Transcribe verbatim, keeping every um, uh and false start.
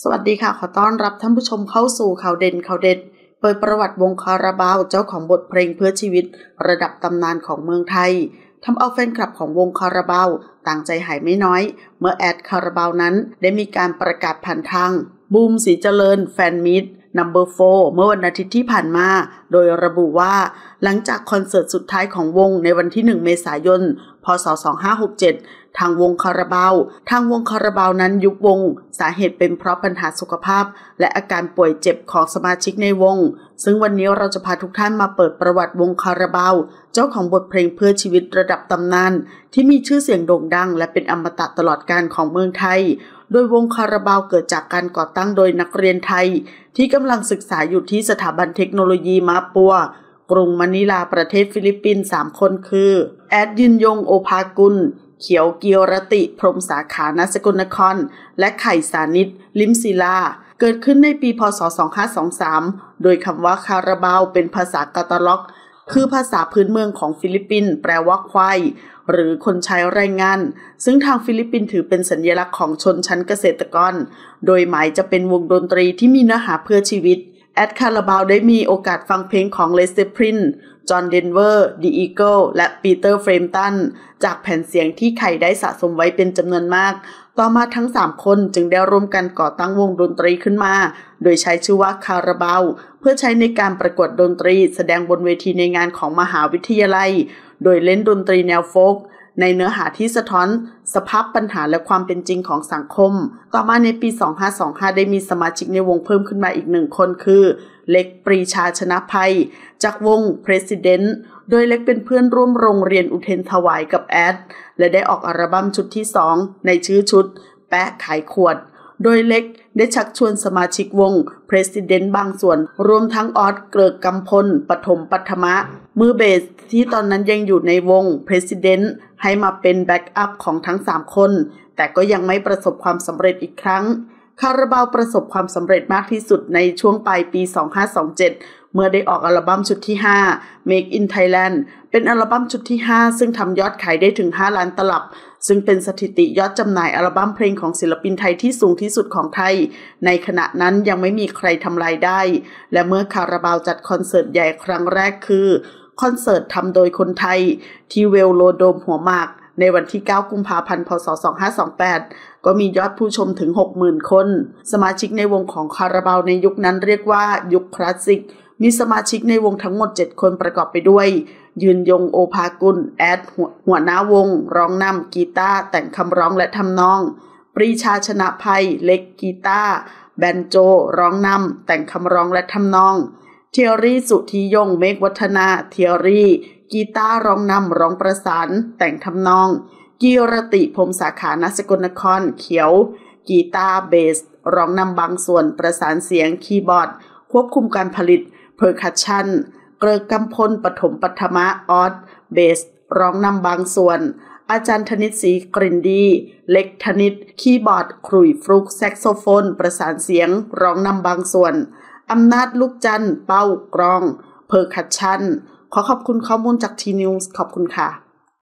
สวัสดีค่ะขอต้อนรับท่านผู้ชมเข้าสู่ข่าวเด่นข่าวเด็ดเปิดประวัติวงคาราบาวเจ้าของบทเพลงเพื่อชีวิตระดับตำนานของเมืองไทยทำเอาแฟนคลับของวงคาราบาวต่างใจหายไม่น้อยเมื่อแอดคาราบาวนั้นได้มีการประกาศผ่านทางบูมศรีเจริญแฟนมิตนัมเบอร์โฟร์เมื่อวันอาทิตย์ที่ผ่านมาโดยระบุว่าหลังจากคอนเสิร์ตสุดท้ายของวงในวันที่หนึ่งเมษายนพ.ศ. สองพันห้าร้อยหกสิบเจ็ดทางวงคาราบาวทางวงคาราบาวนั้นยุบวงสาเหตุเป็นเพราะปัญหาสุขภาพและอาการป่วยเจ็บของสมาชิกในวงซึ่งวันนี้เราจะพาทุกท่านมาเปิดประวัติวงคาราบาวเจ้าของบทเพลงเพื่อชีวิตระดับตำนานที่มีชื่อเสียงโด่งดังและเป็นอมตะตลอดกาลของเมืองไทยโดยวงคาราบาวเกิดจากการก่อตั้งโดยนักเรียนไทยที่กำลังศึกษาอยู่ที่สถาบันเทคโนโลยีมาปัวกรุงมะนิลาประเทศฟิลิปปินส์สามคนคือแอดยืนยงโอภากุลเขียวเกียวรติพรหมสาขาณสกลนครและไข่สานิตลิมศิลาเกิดขึ้นในปีพ.ศ. สองพันห้าร้อยยี่สิบสามโดยคำว่าคาราบาวเป็นภาษากาตาล็อกคือภาษาพื้นเมืองของฟิลิปปินส์แปลว่าควายหรือคนใช้แรงงานซึ่งทางฟิลิปปินส์ถือเป็นสัญลักษณ์ของชนชั้นเกษตรกรโดยหมายจะเป็นวงดนตรีที่มีเนื้อหาเพื่อชีวิตแอดคาราบาวได้มีโอกาสฟังเพลงของเลสเซปรินจอห์นเดนเวอร์ดีอีเกิลและปีเตอร์เฟรมตันจากแผ่นเสียงที่ไข่ได้สะสมไว้เป็นจำนวนมากต่อมาทั้งสามคนจึงได้ร่วมกันก่อตั้งวงดนตรีขึ้นมาโดยใช้ชื่อว่าคาราบาวเพื่อใช้ในการประกวดดนตรีแสดงบนเวทีในงานของมหาวิทยาลัยโดยเล่นดนตรีแนวโฟล์กในเนื้อหาที่สะท้อนสภาพปัญหาและความเป็นจริงของสังคมต่อมาในปีสองพันห้าร้อยยี่สิบห้าได้มีสมาชิกในวงเพิ่มขึ้นมาอีกหนึ่งคนคือเล็กปรีชาชนะภัยจากวง President โดยเล็กเป็นเพื่อนร่วมโรงเรียนอุเทนถวายกับแอดและได้ออกอัลบั้มชุดที่สองในชื่อชุดแปะขายขวดโดยเล็กได้ชักชวนสมาชิกวง President บางส่วนรวมทั้งออสเกริกกำพลปฐมปัทมะมือเบสที่ตอนนั้นยังอยู่ในวง President ให้มาเป็นแบ็กอัพของทั้งสามคนแต่ก็ยังไม่ประสบความสำเร็จอีกครั้งคาราบาวประสบความสำเร็จมากที่สุดในช่วงปลายปีสองพันห้าร้อยยี่สิบเจ็ดเมื่อได้ออกอัลบั้มชุดที่ห้า Make in Thailand เป็นอัลบั้มชุดที่ห้าซึ่งทำยอดขายได้ถึงห้าล้านตลับซึ่งเป็นสถิติยอดจำหน่ายอัลบั้มเพลงของศิลปินไทยที่สูงที่สุดของไทยในขณะนั้นยังไม่มีใครทำลายได้และเมื่อคาราบาวจัดคอนเสิร์ตใหญ่ครั้งแรกคือคอนเสิร์ตทำโดยคนไทยที่เวลโลโดมหัวหมากในวันที่เก้ากุมภาพันธ์พ.ศ. สองพันห้าร้อยยี่สิบแปดก็มียอดผู้ชมถึง หกหมื่น คนสมาชิกในวงของคาราบาวในยุคนั้นเรียกว่ายุคคลาสสิกมีสมาชิกในวงทั้งหมดเจ็ดคนประกอบไปด้วยยืนยงโอภากุลแอดหัวหน้าวงร้องนำกีตาร์แต่งคำร้องและทำนองปรีชาชนะภัยเล็กกีตาร์แบนโจร้องนำแต่งคำร้องและทำนองเทียรี่สุธียงเมฆวัฒนาเทียรี่กีตาร์ร้องนำร้องประสานแต่งทำนองกีรติพรหมสาขาณสกลนครเขียวกีตาร์เบสร้องนำบางส่วนประสานเสียงคีย์บอร์ดควบคุมการผลิตเพอร์คัชชั่นเกริกกำพลปฐมปัทมะออสเบสร้องนำบางส่วนอาจารย์ธนิตศรีกลิ่นดีเล็กธนิตคีย์บอร์ดขลุ่ยฟลุกแซกโซโฟนประสานเสียงร้องนำบางส่วนอำนาจลูกจันทร์เป้ากรองเพอร์คัชชั่นขอขอบคุณข้อมูลจากทีนิวส์ขอบคุณค่ะ